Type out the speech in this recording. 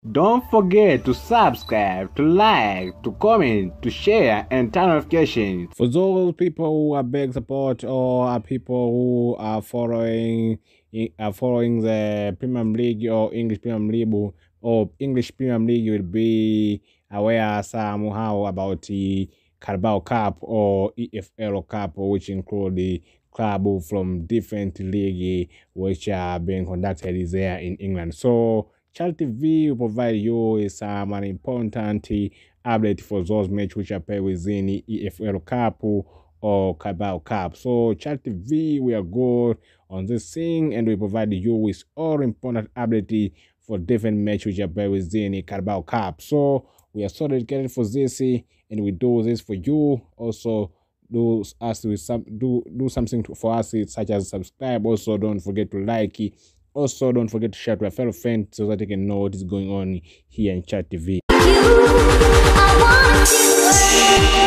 Don't forget to subscribe, to like, to comment, to share, and turn notifications. For those people who are big support or are people who are following the Premier League or English Premier League or English Premier League, will be aware somehow about the Carabao Cup or EFL Cup, which include the club from different league which are being conducted there in England. So Chart TV will provide you with some an important update for those matches which are played within the EFL Cup or Carabao Cup. So Chart TV, we are good on this thing and we provide you with all important updates for different matches which are played within the Carabao Cup. So we are so dedicated for this and we do this for you. Also, do something for us such as subscribe. Also, don't forget to like it. Also, don't forget to share to a fellow friend so that they can know what is going on here in Chart TV.